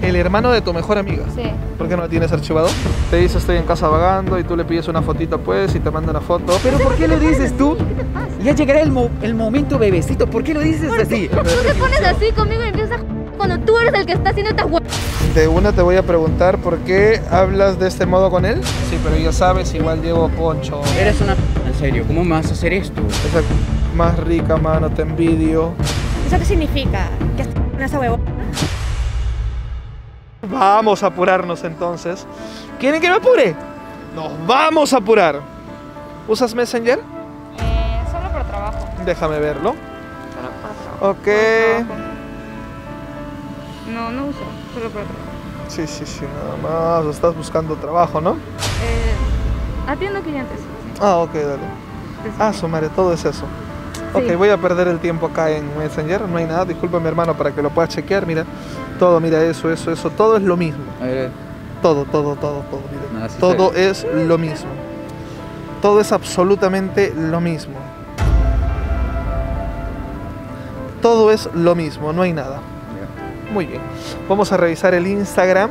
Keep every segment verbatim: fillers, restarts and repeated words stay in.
El hermano de tu mejor amiga. Sí. ¿Por qué no lo tienes archivado? Te dice estoy en casa vagando y tú le pides una fotito pues y te manda una foto. ¿Pero por qué lo dices tú? ¿Qué te pasa? Ya llegará el, mo el momento, bebecito. ¿Por qué lo dices ¿Por así? qué? Tú te pones así conmigo y empiezas a cuando tú eres el que está haciendo estas huevas. De una te voy a preguntar por qué hablas de este modo con él. Sí, pero ya sabes, igual llevo poncho. Eres una... En serio, ¿cómo me vas a hacer esto? Esa más rica, mano, te envidio. ¿Eso qué significa? ¿Que estás con esa huevona? Vamos a apurarnos entonces. ¿Quieren que me apure? Nos vamos a apurar. ¿Usas Messenger? Eh, solo por trabajo. Déjame verlo. Solo por trabajo. Ok. Por trabajo. No, no uso, solo por trabajo. Sí, sí, sí, nada más. Estás buscando trabajo, ¿no? Eh, atiendo clientes. Sí. Ah, ok, dale. Sí, sí. Ah, su madre, todo es eso. Ok, Sí. voy a perder el tiempo acá en Messenger. No hay nada. Disculpa, mi hermano, para que lo puedas chequear. Mira, todo, mira, eso, eso, eso. Todo es lo mismo. A ver, Todo, todo, todo, todo. Mira. no, sí Todo está es lo mismo. Todo es absolutamente lo mismo. Todo es lo mismo, no hay nada. bien. Muy bien. Vamos a revisar el Instagram.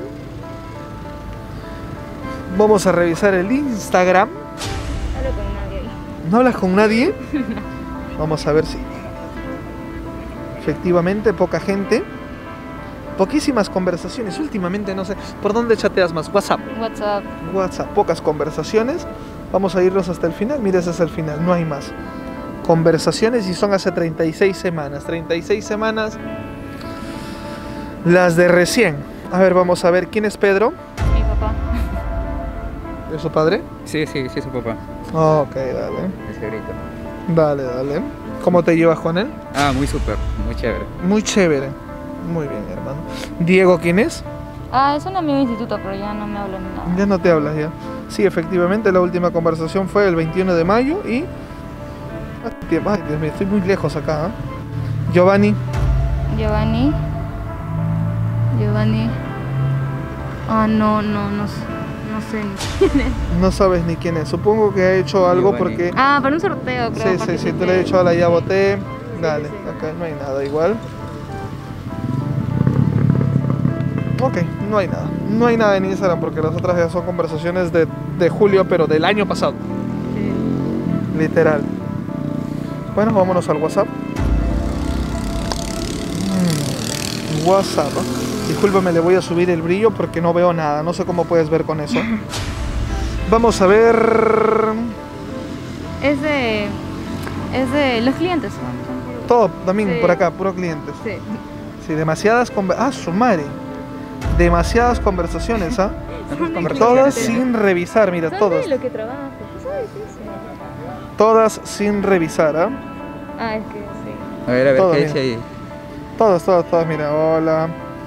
Vamos a revisar el Instagram. Hablo con nadie ahí. ¿No hablas con nadie? Vamos a ver si... Efectivamente, poca gente. Poquísimas conversaciones. Últimamente no sé... ¿Por dónde chateas más? WhatsApp. WhatsApp. WhatsApp. Pocas conversaciones. Vamos a irnos hasta el final. Mira, ese es el final. No hay más. Conversaciones y son hace treinta y seis semanas. treinta y seis semanas. Las de recién. A ver, vamos a ver. ¿Quién es Pedro? Mi papá. ¿Es su padre? Sí, sí, sí, su papá. Ok, dale. Ese grito. Dale, dale. ¿Cómo te llevas con él? Ah, muy súper, muy chévere. Muy chévere. Muy bien, hermano. Diego, ¿quién es? Ah, es un amigo de instituto, pero ya no me habla ni nada. Ya no te hablas ya. Sí, efectivamente, la última conversación fue el veintiuno de mayo y... Ay, Dios mío, estoy muy lejos acá. ¿eh? Giovanni. Giovanni. Giovanni. Ah, no, no, no, s- no sé ni quién es. No sabes ni quién es. Supongo que ha hecho algo Giovanni. porque... Ah, para un sorteo, creo. Sí, sí, sí, participé. tú le has dicho a la ya voté. Dale, sí, sí. acá no hay nada igual. Ok, no hay nada. No hay nada en Instagram porque las otras ya son conversaciones de, de julio, pero del año pasado. Sí. Literal. Bueno, vámonos al WhatsApp. Mm, WhatsApp. ¿eh? Discúlpame, le voy a subir el brillo porque no veo nada. No sé cómo puedes ver con eso. Vamos a ver... Es de. Es de los clientes. son- son Todo, también Sí. por acá, puro clientes. puros- Sí. Sí, demasiadas conversaciones. Ah, su madre. Demasiadas conversaciones, ¿ah? Son de Todas clientes. sin revisar, mira, Son todas. de lo que trabajo. ¿Tú sabes eso? Todas sin revisar, ¿ah? Ah, es que sí. A ver, a ver, Todo ¿qué bien. dice ahí? Todas, todas, todas, mira, hola.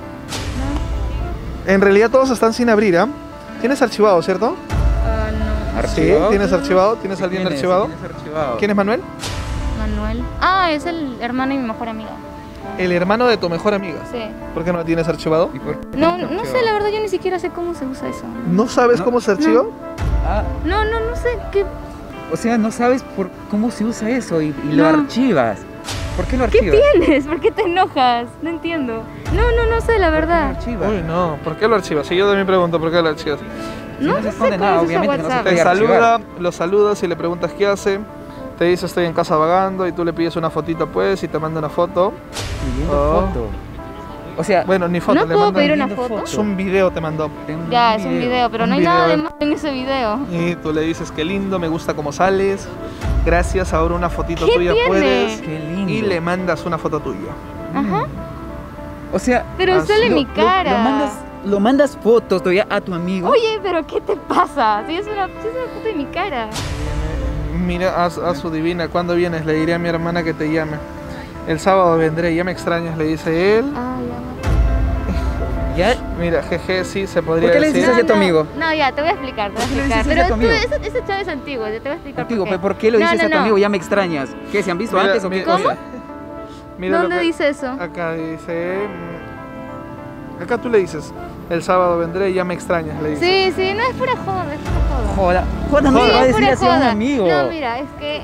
En realidad todos están sin abrir, ¿ah? Tienes archivado, ¿cierto? Ah, no. ¿Archivado? Sí, tienes archivado. ¿Tienes alguien ¿Quién es? archivado? ¿Quién es archivado? ¿Quién es Manuel? Manuel. Ah, es el hermano de mi mejor amiga. El hermano de tu mejor amiga. Sí. ¿Por qué no lo tienes archivado? ¿Y por qué No, está no sé, archivado? la verdad yo ni siquiera sé cómo se usa eso. ¿No sabes No. cómo se archiva? Ah, No, no, no sé qué. o sea, no sabes por cómo se usa eso y, y lo No. archivas. ¿Por qué lo ¿Qué archivas? tienes? ¿Por qué te enojas? No entiendo. No, no, no sé, la ¿Por qué lo verdad. archivas? Uy, no. ¿Por qué lo archivas? Si yo también pregunto, ¿por qué lo archivas? Si No, no se no sé esconde cómo nada, se usa obviamente no se WhatsApp. puede Te archivar. saluda, lo saludas y le preguntas qué hace. Te dice estoy en casa vagando y tú le pides una fotito pues y te manda una foto. Pidiendo Oh. foto. O sea, Bueno, ni foto, ¿No le puedo mandan- pedir una pidiendo foto? Es un video te mandó. tengo Ya, es un video, pero Un no hay nada video. de malo en ese video. Y tú le dices qué lindo, me gusta cómo sales. Gracias, ahora una fotito ¿Qué tuya tiene? puedes. Qué lindo. Y le mandas una foto tuya. Ajá. O sea, Pero Así sale lo, mi lo- cara. Lo, mandas, lo mandas fotos todavía a tu amigo. Oye, pero ¿qué te pasa? Si es una, si es una foto de mi cara. Mira, haz, haz su divina. ¿Cuándo vienes? Le diré a mi hermana que te llame. El sábado vendré, ya me extrañas, le dice él. Ah, ¿Ya? Mira, jeje, sí, se podría ¿Por qué le decir. dices ya. así a tu amigo? No, ya, te voy a explicar, te voy a ¿Por qué le explicar. dices así a tu Pero tú, amigo? ese, ese chavo es antiguo, te voy a explicar Antiguo, por qué. ¿pero por qué lo No, dices no, a tu no. amigo? Ya me extrañas. ¿Qué? ¿Se han visto Mira, antes o qué mira, cosa? mira. Mira lo ¿Dónde que- dice eso? Acá dice. mm, Acá tú le dices, el sábado vendré, ya me extrañas, le dices. Sí, sí, no es pura joda, es pura joda. Joda. Joda no Joda. se va a Sí, decir es pura así a un joda. amigo. No, mira, es que.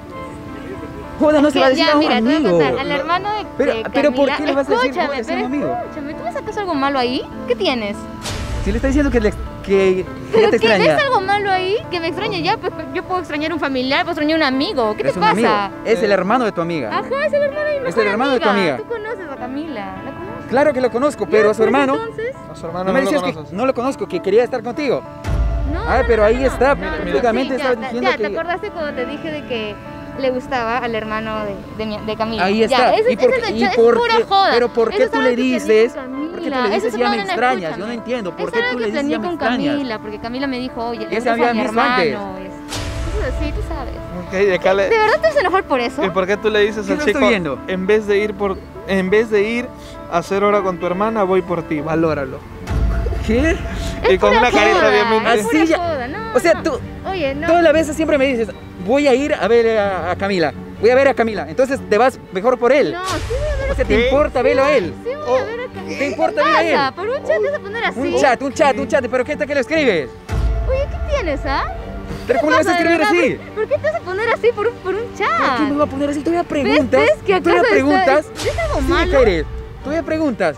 Joda no se va a decir ya, a un mira, te voy a amigo. contar. Al hermano de. Pero- de pero ¿por Camila- qué le vas a decir Escúchame, joda si es pero un amigo? escúchame, tú ¿Tienes acaso algo malo ahí? ¿Qué tienes? Si le está diciendo que, le, que, que ¿Pero ya te qué? extraña. ¿Ves algo malo ahí? Que me extraña ya, pues yo puedo extrañar a un familiar, puedo extrañar a un amigo. ¿Qué Es te un pasa? amigo. Es el hermano de tu amiga. Ajá, es el hermano de mi mejor Es el hermano de tu amiga. Tú conoces a Camila, ¿la conoces? Claro que lo conozco, Ya, pero a su pues, hermano... Entonces, A su hermano No no, me lo decías que conoces. no lo conozco, que quería estar contigo. no, Ah, no, pero no, ahí no, está, no, no, prácticamente sí, estaba ya, diciendo ya, que- ¿te acordaste cuando te dije de que le gustaba al hermano de, de, mi- de Camila? Ahí Ya, está. ese- ¿Y por ese qué- es y es por pura qué- joda. pero por qué Eso es tú algo le que planeé dices- con Camila. por qué tú le dices, Eso ya me no, no, extrañas? escúchame. Yo no entiendo, ¿por Eso qué es tú algo le que dices, planeé ya me con extrañas? Camila, porque Camila me dijo, oye, le Ya se gustas a habían mi visto antes. hermano. Es, eso es así, tú sabes. Ok, y acá le- ¿De verdad te vas a enojar por eso? ¿Y por qué tú le dices Yo al lo chico, estoy viendo. en vez de ir por, en vez de ir a hacer hora con tu hermana, voy por ti, valóralo? ¿Qué? Y con pura una carita joda, bien es Así pura ya- joda, no, O sea, no. tú Oye, no. todas las veces siempre me dices, voy a ir a ver a, a Camila, voy a ver a Camila. Entonces te vas mejor por él. No, sí voy a ver O sea, ¿te ¿Qué? importa verlo a él? Sí, voy a ver a Camila. ¿Te importa ¿Qué ver a él? pasa? Por un chat te vas a poner así. Un chat, un chat, un chat, pero ¿qué tal que lo escribes? Oye, ¿qué tienes, ah? ¿Pero cómo le vas a pasa, de escribir verdad? así? ¿Por qué te vas a poner así por un, por un ¿Por chat? qué me va a poner así? Todavía ¿Ves, preguntas. ves que Todavía acaso preguntas. está- ¿Es algo Sí, malo? Jerez, todavía preguntas.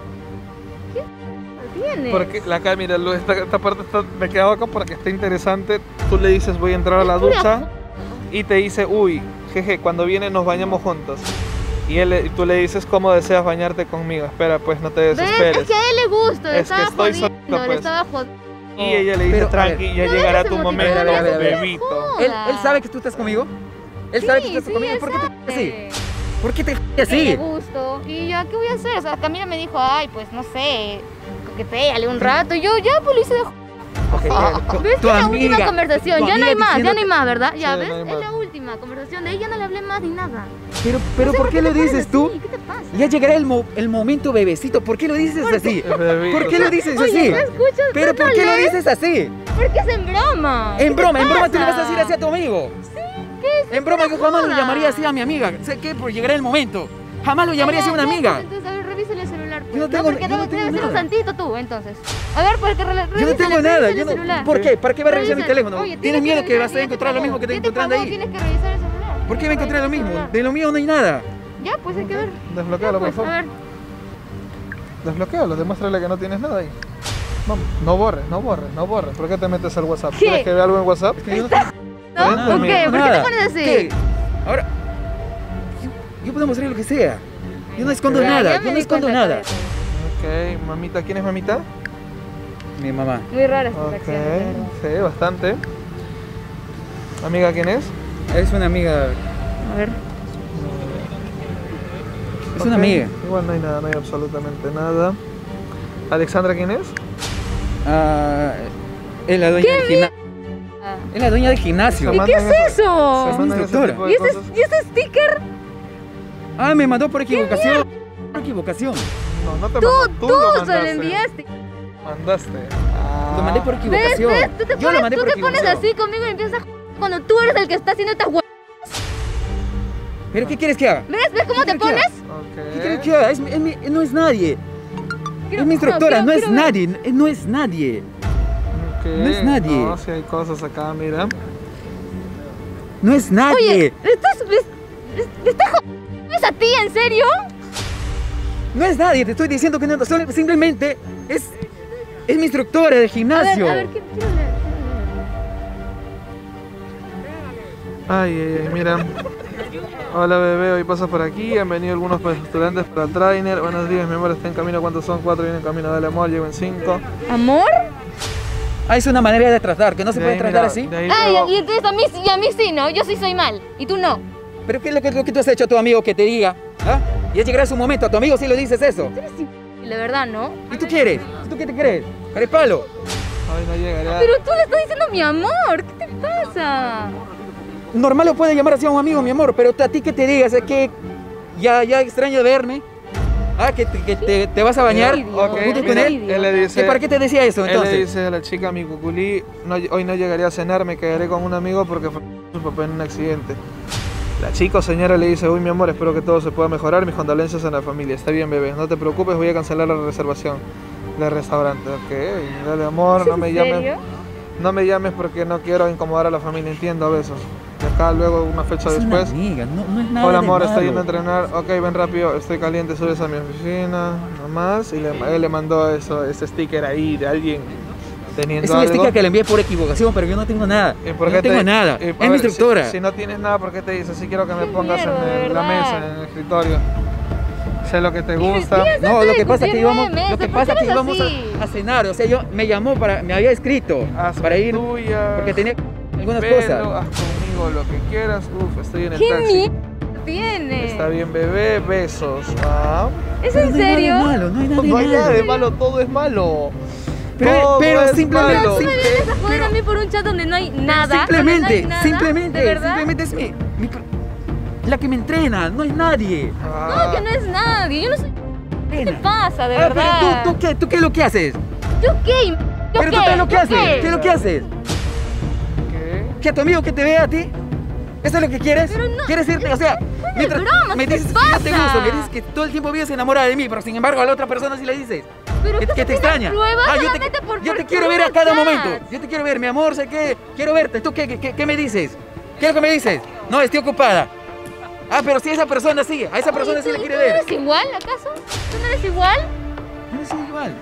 ¿Tienes? Porque la acá, mira, lo- esta, esta parte está, me quedaba acá porque está interesante. Tú le dices, voy a entrar a la Es pura ducha joda. y te dice, uy, jeje, cuando viene nos bañamos juntos. Y, él, y tú le dices, ¿cómo deseas bañarte conmigo? Espera, pues no te ¿Ves? desesperes. Es que a él le gusta, le Es que estaba estoy jodiendo, solito, le pues. estaba jodiendo. Y ella le dice, Pero, a tranqui, ver. ya No llegará dejes tu de momento, motivarme, a ver, a ver. bebito. Joda. Él, él sabe que tú estás conmigo. Él sabe que tú Sí, estás sí, conmigo. él ¿Por qué te sabe. así? ¿Por qué te Sí. así? Le gusto. Y yo, ¿qué voy a hacer? O sea, Camila me dijo, ay, pues no sé, coqueteale un rato. Y yo, ya, pues lo hice de jo- ¿Ves? Tu Es la última amiga- conversación, tu ya no amiga hay más, ya no hay diciéndote- más, ¿verdad? Ya, Sí, ¿ves? no hay Es más. la última conversación, de ella no le hablé más ni nada. Pero, pero No sé ¿por qué te lo pones dices así, tú? ¿Qué te pasa? Ya llegará el, mo- el momento, bebecito. ¿Por qué lo dices así? Bebito. ¿Por qué lo dices Oye, así? ¿no escuchas? Pero ¿Tú ¿por no qué lo lees? dices así? Porque es en broma. En ¿Qué broma, te en broma tú le pasa? vas a decir así a tu amigo. Sí, ¿qué es? En broma yo jamás lo joda. llamaría así a mi amiga. Sé que por llegará el momento. Jamás lo llamaría así a una Ya, ya, amiga. pues, entonces, a ver, revísale el celular. Pues. Yo no tengo- porque yo no debe- tengo debe ser un nada. santito tú, entonces. A ver, pues que re- Yo no revísale, tengo nada. revísale Yo el no- celular. ¿Por qué? ¿Para qué va a revisar mi Revísale. teléfono? Oye, ¿Tienes miedo que revisar, vas a ¿quién te encontrar lo pagó? mismo que te ¿Quién te encontrando pagó? ahí? Tienes que revisar el celular. ¿Por qué me encontré lo Revisa el mismo? celular. De lo mío no hay nada. Ya, pues hay que ver. Desbloquéalo, Ya, por pues, a favor. ver. Desbloquéalo, demuéstrale que no tienes nada ahí. Vamos, no borres, no borres, no borres. ¿Por qué te metes al WhatsApp? ¿Qué? ¿Quieres que vea algo en WhatsApp? Es que yo no ¿No? nada, ¿Por no qué? tengo ¿Por qué te nada. pones así? ¿Qué? Ahora, yo, yo puedo mostrar lo que sea. Yo no escondo Ya, nada, ya yo me no di escondo cuenta de nada. eso. Ok, mamita, ¿quién es mamita? Mi mamá. Muy raras tus Ok, acciones, de verdad. sí, bastante. ¿Amiga quién es? Es una amiga. A ver. Es Ok, una amiga. Igual no hay nada, no hay absolutamente nada. ¿Alexandra quién es? Ah, es la dueña del gimnasio. Ah. Es la dueña del gimnasio. Se ¿Y qué mandan es Se eso? mandan ese instructora. tipo de ¿Y ese, cosas. ¿Y ese sticker? Ah, me mandó por equivocación. Por equivocación. No, no te Tú, mandó, tú, tú lo se mandaste. lo enviaste. Mandaste. Ah. Lo mandé por ¿Ves? equivocación. ¿Ves? Tú te Yo lo pones, mandé tú por te pones equivocación. así conmigo y empiezas a jugar cuando tú eres el que está haciendo estas huevas. ¿Pero qué quieres que haga? ¿Ves? ¿Ves cómo ¿Qué te quieres que pones? Ok. ¿Qué quieres que haga? Es, mi- es mi- no es nadie. Quiero- Es mi instructora, no, no, quiero- es quiero ver. nadie. eh, No es nadie. Ok, No es nadie. No, si hay cosas acá, mira. No es nadie. Oye, ¿me estás, me, me estás jodiendo? ¿Es a ti, en serio? No es nadie. Te estoy diciendo que no. solo- simplemente es, es mi instructora de A ver, gimnasio. a ver, quiero, quiero leer, quiero leer. Ay, ay, ay, mira. Hola bebé, hoy pasas por aquí. Han venido algunos postulantes para trainer. Buenos días, mi amor, está en camino. ¿Cuántos son? Cuatro vienen en camino. Dale amor, llevo en cinco. ¿Amor? Ah, es una manera de tratar, que no se De puede ahí, tratar mira, así. de ahí Ay, luego- y entonces a mí, sí- y a mí sí, ¿no? Yo sí soy mal, y tú no. Pero ¿qué es lo que, lo que tú has hecho a tu amigo que te diga? ¿Ah? Ya llegará su momento, a tu amigo sí lo dices eso. Tú eres la verdad, ¿no? ¿Y tú quieres? ¿Tú qué te crees? ¡Carepalo! Ay, no llegará. Pero tú le estás diciendo mi amor, ¿qué te pasa? Normal lo puede llamar así a un amigo, mi amor, pero a ti que te digas es que ya, ya extraño verme. Ah, que, te, que te, te vas a bañar Idiota, Ok, junto con mira, él. él le dice. ¿Que ¿Para qué te decía eso Él le entonces? dice a la chica, mi cuculí, no, hoy no llegaré a cenar, me quedaré con un amigo porque fue su papá en un accidente. La chica o señora le dice, uy mi amor, espero que todo se pueda mejorar, mis condolencias a la familia. Está bien bebé, no te preocupes, voy a cancelar la reservación del restaurante. Ok, dale amor, no me ¿En llames. serio? No me llames porque no quiero incomodar a la familia, entiendo a besos. Y acá luego una fecha Es una después. amiga, no, no es nada Hola de amor, estoy malo. yendo a entrenar. Ok, ven rápido, estoy caliente, subes a mi oficina, nomás. Y le, él le mandó eso, ese sticker ahí de alguien teniendo Es un algo. sticker que le envié por equivocación, pero yo no tengo nada. ¿Y Yo por no qué tengo te- nada. y, a Es ver, mi si- instructora. Si, no tienes nada, ¿por qué te dice? Sí quiero que me Qué pongas en mierda, el- de la verdad. mesa, en el escritorio. Sé lo que te gusta. Dios, No, lo que pasa es que discutir íbamos, memes, lo que ¿por pasa qué es que eres íbamos así? a, a cenar, o sea, yo me llamó para, me había escrito Hazme para ir tuya, porque tenía algunas pelo, cosas. haz conmigo lo que quieras. Uf, estoy en el ¿Qué taxi. mierda tiene? Está bien, bebé, besos. Ah. ¿Es Pero en no hay nada de serio? malo, no hay nada de No hay nada de malo. malo, todo es malo. Pero, Todo pero es simplemente, malo. ¿Tú me simple- vienes a joder pero- a mí por un chat donde no hay nada? simplemente, ¿Donde no hay nada? simplemente, ¿De verdad? simplemente es mi, mi per- la que me entrena, no es nadie. Ah. No, que no es nadie. Yo no soy... ¿Qué te Entrena. pasa, de Ah, verdad? pero tú, tú qué, tú qué es lo que haces? ¿Yo qué? ¿Yo Pero qué? tú qué es lo que ¿Yo haces, qué? ¿qué es lo que haces? ¿Qué? ¿Que a tu amigo que te vea a ti? ¿Eso es lo que quieres? Pero no, ¿Quieres irte? O sea, mientras broma, me ¿qué te dices que yo te pasa? gusto, me dices que todo el tiempo vives enamorada de mí, pero sin embargo a la otra persona sí le dices Pero que, ¿tú que te tienes extraña. pruebas Ah, yo solamente te, por- yo por- te quiero por ver a un cada chat? momento. Yo te quiero ver, mi amor, sé que quiero verte. ¿Tú qué, qué, qué me dices? ¿Qué es lo que me dices? No, estoy ocupada. Ah, pero si esa persona sí, a esa persona Oye, sí ¿tú- la quiere ¿Tú ver. no eres igual, acaso? ¿Tú no eres igual? No es igual.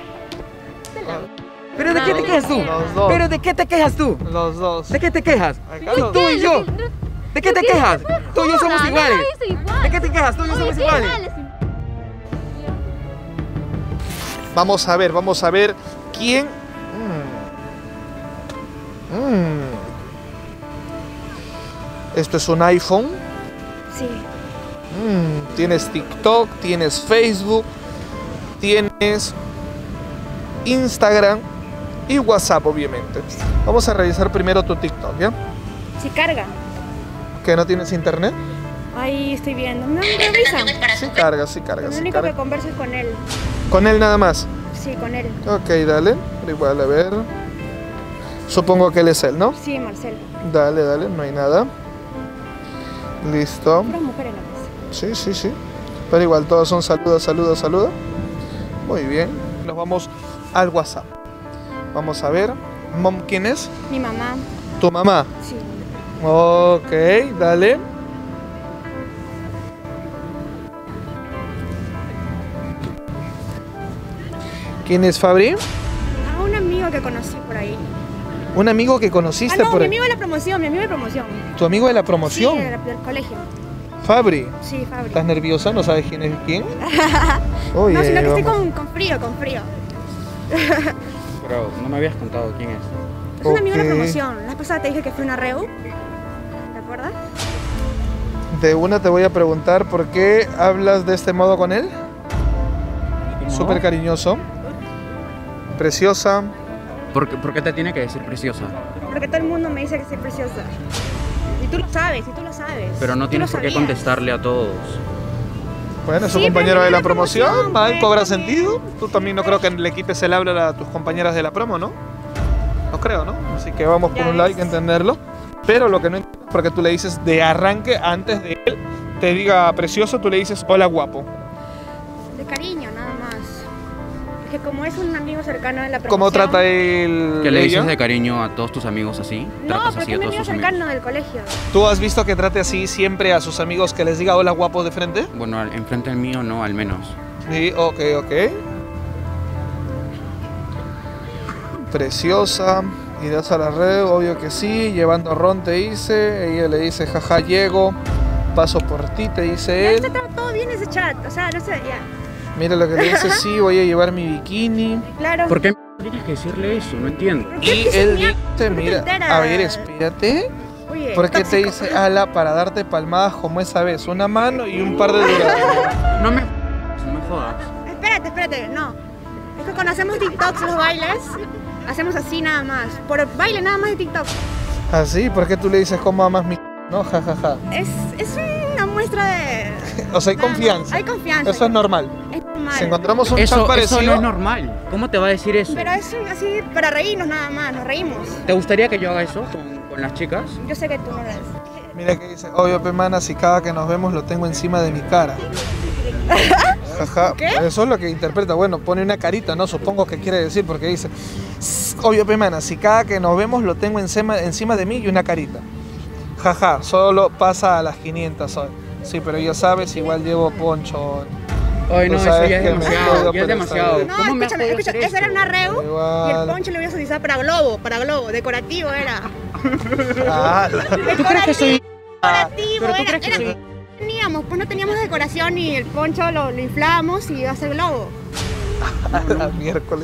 ¿Pero de qué te No, quejas tú? los dos. ¿Pero de qué te quejas tú? Los dos. ¿De qué te quejas? Acá Tú, los tú dos. y yo. ¿De qué te quejas? Tú y yo somos iguales. ¿De qué te quejas? Tú y yo somos iguales. Vamos a ver, vamos a ver quién. Mm. Mm. Esto es un iPhone. Sí. Mm. Tienes TikTok, tienes Facebook, tienes Instagram y WhatsApp, obviamente. Vamos a revisar primero tu TikTok, ¿ya? Sí carga. ¿Que no tienes internet? Ahí estoy viendo. No me revisa. Sí carga, sí carga, Lo sí único que carga. converso es con él. Con él nada más. Sí, con él. Ok, dale. Igual, a ver. Supongo que él es él, ¿no? Sí, Marcelo. Dale, dale, no hay nada. Listo. Puras mujeres en la mesa. Sí, sí, sí. Pero igual, todos son saludos, saludos, saludos. Muy bien. Nos vamos al WhatsApp. Vamos a ver. Mom, ¿quién es? Mi mamá. Tu mamá. Sí. Ok, dale. ¿Quién es Fabri? A un amigo que conocí por ahí. Un amigo que Ah, conociste no, por mi ahí. amigo de la promoción, mi amigo de promoción. ¿Tu amigo de la promoción? Sí, del, del colegio. Fabri. Sí, Fabri. ¿Estás nerviosa? ¿No sabes quién es quién? Oye, No, sino que estoy vamos. con, con frío, con frío. Pero no me habías contado quién es. Es un amigo de la Ok. promoción. La vez pasada te dije que fue una reu. ¿Te acuerdas? De una te voy a preguntar por qué hablas de este modo con él. Súper cariñoso. Preciosa. ¿Por qué, por qué te tiene que decir preciosa? Porque todo el mundo me dice que soy preciosa. Y tú lo sabes, y tú lo sabes. Pero no Tú tienes lo por qué sabías. contestarle a todos. Bueno, es su Sí, compañero pero de la la promoción. promoción, Mal, pues, cobra también. sentido. Tú también no creo que le quites el habla a tus compañeras de la promo, ¿no? No creo, ¿no? Así que vamos por Ya un like, ves. entenderlo. Pero lo que no entiendo es porque tú le dices de arranque, antes de él te diga precioso, tú le dices hola guapo. De cariño, nada más. Es que como es un amigo cercano de la promoción. ¿Cómo trata él? ¿Que le dices ella? de cariño a todos tus amigos así? No, ¿Tratas porque así es a mi todos amigo tus amigos? cercano del colegio. ¿Tú has visto que trate así siempre a sus amigos que les diga hola guapo de frente? Bueno, al- enfrente del mío no, al menos. Sí, ok, ok. Preciosa. Irás a la red, obvio que sí. Llevando ron te dice. Ella le dice, jaja, llego. Paso por ti, te dice Ya él. está todo bien ese chat. O sea, no sé, ya. Mira lo que le dice, sí, voy a llevar mi bikini. Claro. ¿Por qué tienes que decirle eso? No entiendo. ¿Por qué Y dices él mierda? dice, ¿Por qué te mira, enteras? a ver, espérate. Oye, ¿Por qué te tóxico. dice ala para darte palmadas como esa vez? Una mano y un par de dedos. No me... No me jodas. Espérate, espérate, no. Es que cuando hacemos TikToks, los bailes, hacemos así nada más. Por baile nada más de TikTok. Así, ¿por qué tú le dices cómo amas mi... No, jajaja. Es, es una muestra de... O sea, hay nada más. confianza. Hay confianza. Eso es normal. Es normal. Si encontramos un chat Eso, parecido... eso no es normal. ¿Cómo te va a decir eso? Pero es así para reírnos nada más, nos reímos. ¿Te gustaría que yo haga eso con, con las chicas? Yo sé que tú no lo haces. Mira que dice, obvio, pe mana, si cada que nos vemos lo tengo encima de mi cara. Jaja, ¿Qué? eso es lo que interpreta. Bueno, pone una carita, ¿no? Supongo que quiere decir, porque dice, "S- obvio, pe mana, si cada que nos vemos lo tengo encima, encima de mí y una carita. Jaja, solo pasa a las quinientas hoy. Sí, pero ya sabes, igual llevo poncho. Ay, no, Tú eso sabes ya es que me demasiado, jodido, ya es pero demasiado. está No, ¿Cómo me has escúchame, podido escúchame, hacer esa era esto? una reu y el Igual. poncho lo ibas a utilizar para globo, para globo, decorativo era. Ah, ¿Tú crees que soy...? Decorativo, Pero tú era, crees que era- soy... teníamos, pues no teníamos decoración y el poncho lo, lo inflábamos y iba a ser globo. la miércoles.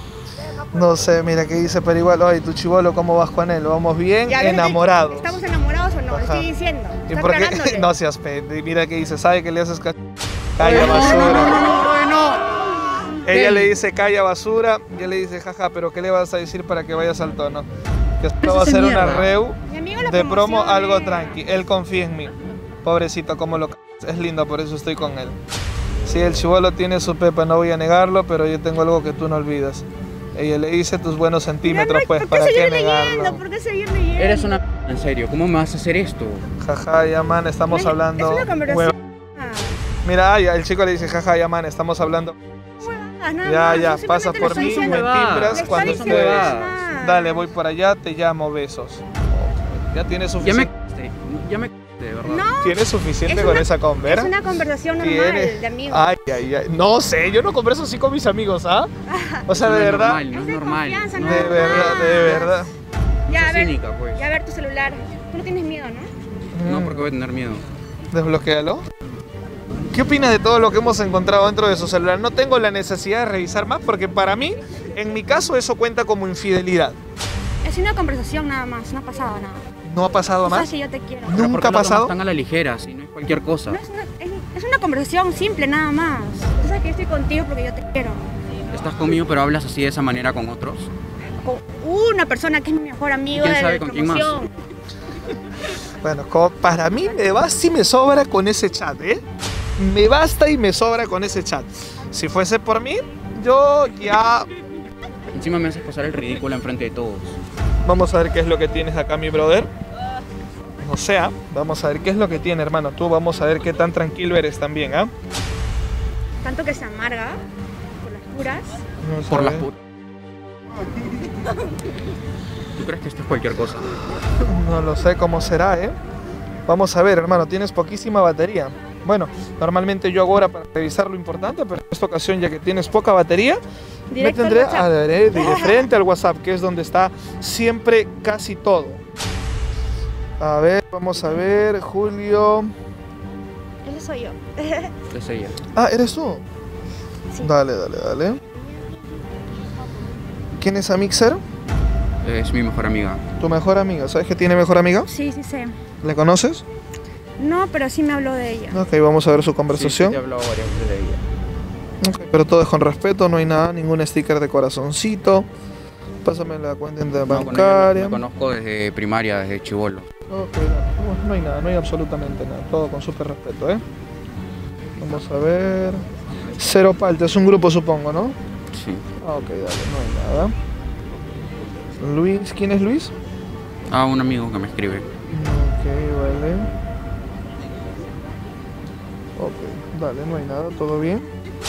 No sé, mira qué dice, pero igual, oye, tu chibolo, ¿cómo vas con él? ¿Vamos bien? Ya ves, Enamorados. ¿Estamos enamorados o no? Le Ajá. estoy diciendo. ¿Y Está por qué? aclarándole. No seas pende. Mira qué dice, ¿sabe que le haces ca... calla Ay, no, basura? no, no, no, no, no. Ella ¿Qué? le dice calla basura y él le dice jaja, pero ¿qué le vas a decir para que vayas al tono? Que esto va a hace ser una mierda. reu Mi amigo la de promo promociona. algo tranqui. Él confía en mí. Pobrecito, como lo c- es lindo, por eso estoy con él. Sí, el chibolo tiene su pepa, no voy a negarlo, pero yo tengo algo que tú no olvidas. Ella le dice tus buenos centímetros, pues, ¿Por ¿para qué qué seguir leyendo? negarlo? ¿Por qué seguir leyendo? Eres una... En serio, ¿cómo me vas a hacer esto? Jaja, ya man, estamos Es- hablando. Es una conversación. hueva- Mira, ay, el chico le dice jaja, ya man, estamos hablando. Huevadas, nada Ya, más, ya, simplemente pasa le por estoy mí, diciendo- me huevadas. timbras le está cuando diciendo estés. huevadas. nada. Dale, voy por allá, te llamo, besos. Ya tienes Ya suficiente. me... Ya me... De verdad. No, ¿Tienes suficiente Es con una- esa conversa? es una conversación normal ¿Tienes? de amigos. Ay, ay, ay. No sé, yo no converso así con mis amigos, ¿ah? O sea, No de es verdad. normal, no Es es de normal. confianza, no. De nada verdad, de verdad. Ya, a Sos ver, cínica, pues. ya a ver tu celular. Tú no tienes miedo, ¿no? No, porque voy a tener miedo. Desbloquéalo. ¿Qué opinas de todo lo que hemos encontrado dentro de su celular? No tengo la necesidad de revisar más porque para mí, en mi caso, eso cuenta como infidelidad. Es una conversación nada más, no ha pasado nada. ¿No ha pasado Tú sabes más? que yo te quiero. No. Pero ¿por ¿Nunca qué lo ha tomas pasado? tan a la ligera, si no es cualquier cosa? No, es, una, es, es una conversación simple nada más. Tú sabes que yo estoy contigo porque yo te quiero. Estás conmigo, pero hablas así de esa manera con otros. Con una persona que es mi mejor amigo ¿Quién de sabe la con quién más? promoción. Bueno, como para mí me basta y me sobra con ese chat, ¿eh? Me basta y me sobra con ese chat. Si fuese por mí, yo ya... Encima me haces pasar el ridículo enfrente de todos. Vamos a ver qué es lo que tienes acá, mi brother. No sé, ¿ah? Vamos a ver qué es lo que tiene, hermano. Tú vamos a ver qué tan tranquilo eres también, ¿ah? Tanto que se amarga por las puras. Vamos a Por las ver. putas. ¿Tú crees que esto es cualquier cosa? No lo sé cómo será, ¿eh? Vamos a ver, hermano, tienes poquísima batería. Bueno, normalmente yo hago ahora para revisar lo importante, pero en esta ocasión, ya que tienes poca batería, Directo me al tendré WhatsApp. a ver, eh, de frente al WhatsApp, que es donde está siempre casi todo. A ver, vamos a ver, Julio. Ese soy yo. Es ella. Ah, ¿eres tú? Sí. Dale, dale, dale. ¿Quién es Amixer? Es mi mejor amiga. Tu mejor amiga. ¿Sabes que tiene mejor amiga? Sí, sí sé. ¿Le conoces? No, pero sí me habló de ella. Ok, vamos a ver su Sí, sí, conversación. te he hablado varias veces de ella. Ok, pero todo es con respeto, no hay nada, ningún sticker de corazoncito. Pásame la cuenta No, con ella bancaria. me conozco desde primaria, desde chibolo. Ok, no, no, no hay nada, no hay absolutamente nada. Todo con súper respeto, ¿eh? Vamos a ver. Cero Palta, es un grupo, supongo, ¿no? Sí. Ah, ok, dale, no hay nada. Luis, ¿quién es Luis? Ah, un amigo que me escribe. Ok, vale. Ok, dale, no hay nada, todo bien.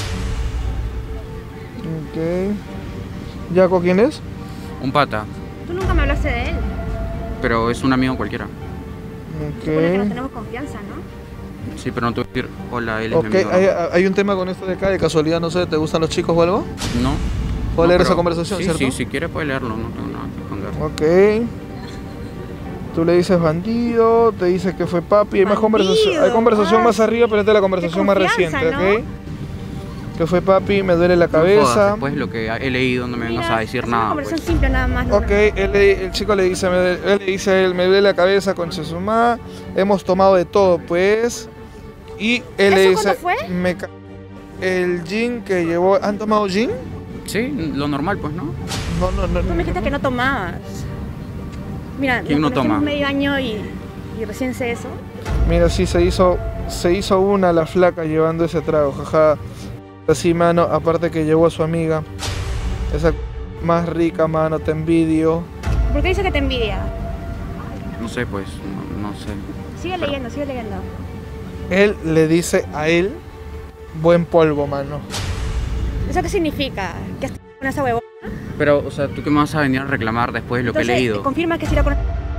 Ok. ¿Yaco quién es? Un pata, Tú nunca me hablaste de él. pero es un amigo cualquiera. Supone que no Ok. tenemos confianza, ¿no? Sí, pero no te voy a decir, hola, él es Ok, mi amigo. hay, hay un tema con esto de acá, de casualidad, no sé, ¿te gustan los chicos o algo? No. ¿Puedo No, leer pero- esa conversación, sí, cierto? Sí, si quiere puede leerlo, no tengo nada que esconder. Ok. Tú le dices bandido, te dice que fue papi. Hay más conversación, hay Bandido, conversación ah, más arriba, pero esta es la conversación más confianza, reciente, ¿no? ¿ok? Que fue papi, me duele la No jodas, cabeza. después lo que he leído, no me vengas Mira, a decir es una nada. conversación Pues. pues. simple nada más. no, Ok, él le- el chico le dice, me, él le dice a él, me duele la cabeza con Chesumá, hemos tomado de todo, pues. Y él le ¿Eso dice, cuándo fue? me ca- el gin que llevó, ¿han tomado gin? Sí, lo normal, pues, ¿no? No, no, no. Tú me dijiste que no tomabas. Mira, ¿Quién nos no toma? conocimos medio año y, y recién sé eso. Mira, sí, se hizo, se hizo una la flaca llevando ese trago, jaja. Así, mano, aparte que llevó a su amiga. Esa más rica, mano, te envidio. ¿Por qué dice que te envidia? No sé, pues, no, no sé. Sigue leyendo, sigue leyendo. Él le dice a él, buen polvo, mano. ¿Eso qué significa? ¿Que has con esa huevona? Pero, o sea, ¿tú qué me vas a venir a reclamar después de lo Entonces, que he leído? confirma que sí la conoces.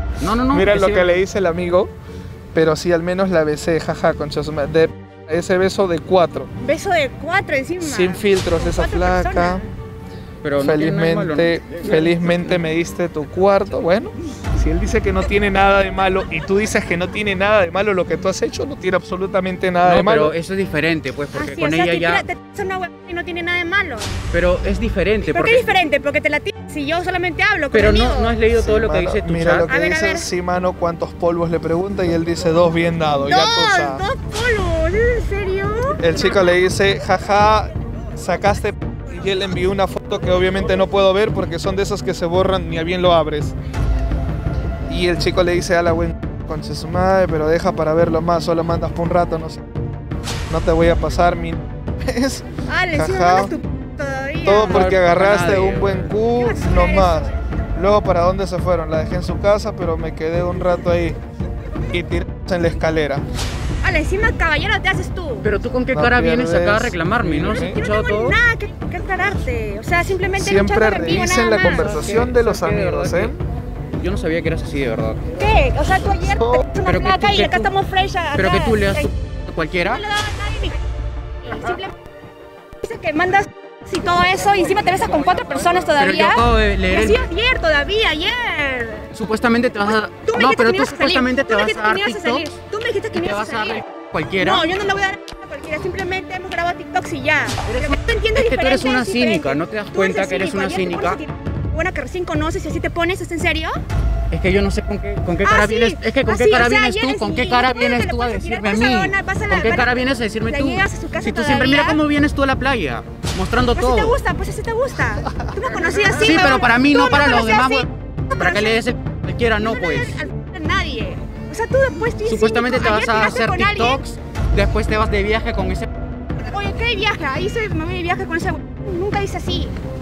No, no, no. Mira que lo sí. que le dice el amigo, pero sí al menos la besé, jaja, concha su madre. De ese beso de cuatro. Beso de cuatro encima. Sin filtros, Con esa cuatro flaca. personas. Pero no tiene nada de malo, Felizmente, ¿no? felizmente me diste tu cuarto. Bueno, si él dice que no tiene nada de malo y tú dices que no tiene nada de malo lo que tú has hecho, no tiene absolutamente nada No, de malo. pero eso es diferente, pues, porque Ah, sí, con o sea, ella te ya... tira- te hace una hueá y no tiene nada de malo. Pero es diferente, ¿Por porque... qué es diferente? Porque te la tiras si yo solamente hablo con Pero mi no, amigo. no has leído todo Sí, lo que mano, dice tu mira chat. lo que A ver, a dice, ver. sí, mano, cuántos polvos le pregunta y él dice dos bien dados. Ya tú Dos, sabes. dos polvos, ¿es en serio? El chico le dice, jaja, sacaste p-", y él envió una foto que obviamente no puedo ver porque son de esos que se borran ni a bien lo abres. Y el chico le dice a la buen concha su madre, pero deja para verlo más, solo mandas por un rato, no sé. No te voy a pasar mi ¿ves? Ah, le encima Jaja. mandas tu p todavía. Todo porque No, agarraste nadie, un buen ¿Qué Q, vas a hacer no más. eso? Luego, ¿para dónde se fueron? La dejé en su casa, pero me quedé un rato ahí y tiramos en la escalera. Ah, encima caballero te haces tú. Pero tú con qué No cara vienes acá a pierdes. reclamarme, ¿no? ¿Has Sí. Yo no escuchado tengo todo? nada que, que aclararte. O sea, simplemente Siempre luchando en vivo, revisen nada la más. conversación de los ¿Sabes qué? De amigos, verdad ¿eh? que Yo no sabía que eras así, de verdad. ¿Qué? O sea, tú ayer No, te hiciste una pero que placa tú- y que acá tú- estamos fresh acá. Pero que tú leas Ay, tu- No cualquiera. le daba a nadie mi... Simplemente dices que mandas y todo eso y encima te besas con cuatro personas Pero yo todavía. acabo de Y leer así el... ayer, todavía, ayer. Supuestamente te vas a... Tú me No, dijiste pero que tú ibas a salir. supuestamente Tú te me vas a dijiste dar que me ibas a salir. TikToks Tú me dijiste que y me te ibas vas a a salir. dar cualquiera. No, yo no le voy a dar a cualquiera. Simplemente hemos grabado TikToks y ya. Pero que tú entiendes Es que tú eres diferente, una es diferente. cínica, ¿no te das Tú cuenta el que eres cínico. una Ayer te cínica? pones a tirar buena que recién conoces y así te pones, ¿es en serio? Es que yo no sé con qué, con qué Ah, cara sí. vienes... Es que con Ah, qué sí, cara o sea, vienes ayer tú, con sí. qué cara ¿Cómo que vienes le tú a puedes tirar? decirme a Vas a mí. la- vas a la- ¿Con qué vas a- cara vienes a decirme la tú? llegas a su casa Si tú siempre todavía. mira cómo vienes tú a la playa, mostrando Pues si te todo. gusta, pues así te gusta. Tú me conocías así. Sí, pero huevón. para mí Tú no, me para los conocías demás, así. hue- Tú para que le conocías- des el cualquiera, no Yo pues. le doy al- a nadie. O sea, tú después tú Supuestamente te ayer vas a tiraste hacer con alguien. TikToks, después te vas de viaje con ese... Oye, ¿qué viaje? Ahí se me voy de viaje con ese huevón. Nunca dice así.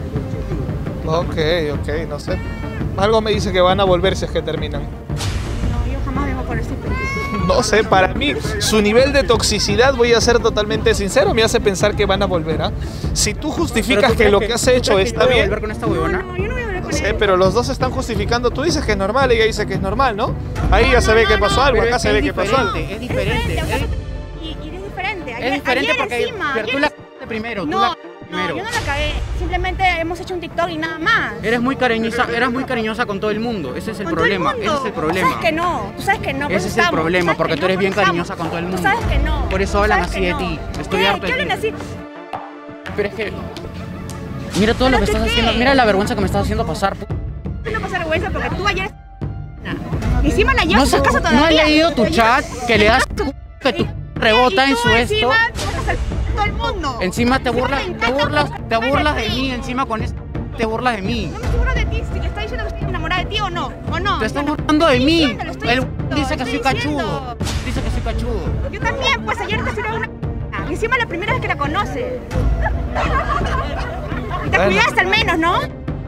Ok, ok, no sé. Algo me dice que van a volver si es que terminan. No, yo jamás vengo con ese pedo. No sé, para mí, su nivel de toxicidad, voy a ser totalmente sincero, me hace pensar que van a volver, ¿ah? Si tú Pero justificas tú que crees lo que has tú hecho crees que está yo voy a bien, volver con esta No, huevona? no, yo no voy a hablar no con sé, él. pero los dos están justificando, tú dices que es normal, ella dice que es normal, ¿no? Ahí ya se ve que pasó algo, Pero acá es se que ve es que pasó algo. diferente, es Es diferente. diferente, o sea, Es, y, y es diferente. Ayer, es diferente ayer porque encima, pero tú ayer la cagaste primero, tú No, la no, primero. yo no la cagué. Simplemente hemos hecho un TikTok y nada más. Eres muy cariñosa, eras muy cariñosa con todo el mundo. Ese es el Con todo el problema, mundo. ese es el Tú problema. sabes que no, tú sabes que no. por Ese eso es el estamos, problema, sabes porque que tú eres no, bien por eso cariñosa estamos. con todo el Tú mundo. sabes que no. Por eso tú hablan sabes así que de no. ti. Estoy ¿Qué? harto ¿Qué de hablan ti. así? Pero es que mira todo lo que ¿Pero estás qué? haciendo, mira la vergüenza que me estás haciendo pasar. pu- Tú no pasa vergüenza porque tú ayer... Y encima la llevas No, a su casa sé- todavía. no he leído tu Te chat llevas- que le das que tu rebota y en tú su esto. encima botas al todo el mundo. Encima te Encima burlas, me te encanta burlas, porque te hablas burlas de ti. mí, encima con esto te burlas de mí. No me seguro de ti, si le estoy diciendo que estoy enamorada de ti o no, o no. Te estás Bueno, burlando de estoy mí. diciendo, lo estoy Él diciendo, dice que estoy soy diciendo. cachudo. Dice que soy cachudo. Yo también, pues ayer te sirvió una... Y encima la primera vez que la conoces. Y te Bueno. cuidaste al menos, ¿no?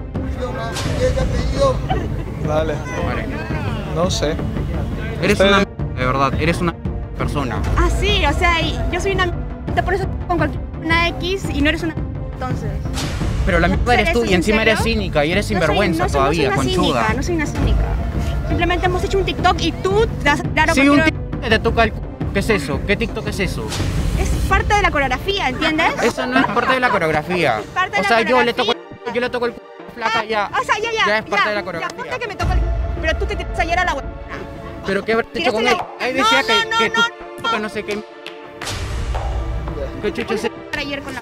Dale, Vale. no sé. Eres Ustedes- una de verdad, eres una persona. Ah, sí, o sea, y yo soy una... Te pones con cualquier una X y no eres una... Entonces... Pero la mierda eres tú ¿Eso y en encima eres serio? cínica y eres No soy- sinvergüenza no soy- todavía, no soy una conchuda. cínica, no soy una cínica. Simplemente hemos hecho un TikTok y tú te has claro Sí, un cualquier- TikTok que te toca el c... ¿Qué es eso? ¿Qué TikTok es eso? Es parte de la coreografía, ¿entiendes? Eso no es parte de la coreografía. Parte de O la sea, yo le toco coreografía. el, yo le toco el c... flaca ya. O sea, ya, ya. Ya es parte ya, de la Ya, coreografía. ponte que me tocó el... Pero tú te tiras ayer a la huevona. Pero qué habrás hecho con Tiraste él. la- Ahí No, decía no, que, no, que no, tu que no sé qué. ¿Qué chucho es? Ayer con la...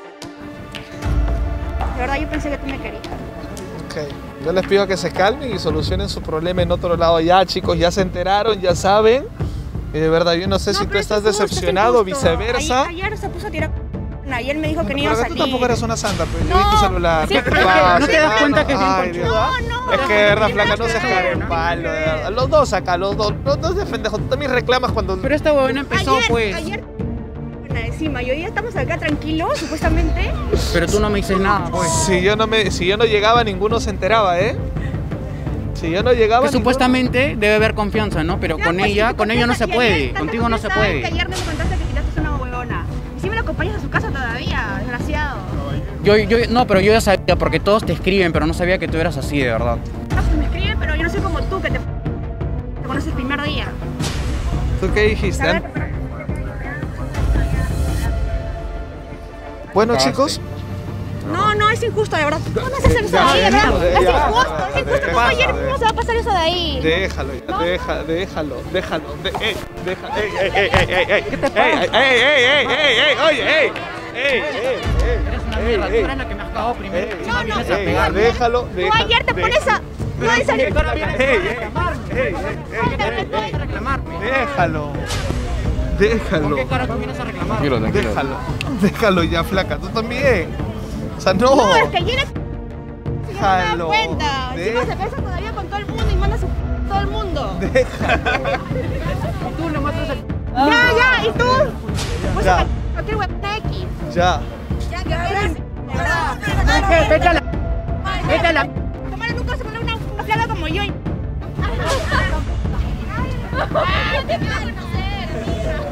De verdad yo pensé que tú me querías. Ok, yo les pido que se calmen y solucionen su problema en otro lado. Ya, chicos, ya se enteraron, ya saben. Y de verdad, yo no sé No, si pero tú es estás injusto, es decepcionado o injusto. viceversa. Ayer, ayer se puso a tirar... Ayer me dijo que no iba a Pero salir. tú tampoco eres una santa, pues. No, Yo vi tu celular. sí, ¿Qué pero es que pasa, no te das cuenta que es bien Ay, Dios. conchuda. No, no. Es que de verdad, no, flaca, no no, se no, caen no, palo, de verdad. Los dos acá, los dos. Los dos de pendejo. Tú también reclamas cuando... Pero esta huevona empezó Ayer, pues. ayer... Bueno, encima, y hoy día estamos acá tranquilos, supuestamente. Pero tú no me dices nada, pues. Si yo no me, si yo no llegaba, ninguno se enteraba, ¿eh? Si yo no llegaba, Que ninguno- supuestamente debe haber confianza, ¿no? Pero Ya, con pues, ella, si te con ella no se confianza- y puede. ayer tanta Contigo no se confianza puede. Que ayer me contaste que tiraste una huevona. Y si me la acompañas a su casa todavía, desgraciado. Yo, yo, no, pero yo ya sabía porque todos te escriben, pero no sabía que tú eras así, de verdad. No, pues me escribe, pero yo no soy como tú, que te... Te conoces el primer día. ¿Tú qué dijiste? A ver, Bueno, chicos. no, no, es injusto, de verdad. ¿Cómo vas a hacer eso de ahí, de verdad? Es injusto, es injusto. ¿Cómo ayer mismo se va a pasar eso de ahí? Déjalo, ya, deja, déjalo, déjalo. De, ey, deja, ey, ey, ey, ey, ey, ey. ¿Qué te pasa? Ey, ey, ey, ey, ey, ey, oye, ey. Ey, ey, ey. Eres una mierda, tú eres la que me has cagado primero. Ey, No, no, vienes a ey, pegarme. déjalo, Tú déjalo. ayer te pones a... No, en serio. Ahora vienes Ey, a ey, reclamarme. ey, ey, ey, ey, a reclamarme. déjalo. ¿Por Déjalo. qué cara tú vienes a reclamarme? Tranquilo, tranquilo. Déjalo. Déjalo ya, flaca. Tú también. O sea, no. No, es que ayer... No me das Déjalo. cuenta. De- Chicos, se besa todavía con todo el mundo y manda a su... todo el mundo. Y tú le muestras el... Ya, ya, ¿y tú? Pues Ya. a cualquier huevón X. Ya. Ya, que veas. ¿Qué? Vete a la... Vete a la... Tamara nunca se pone una, una flaca como yo.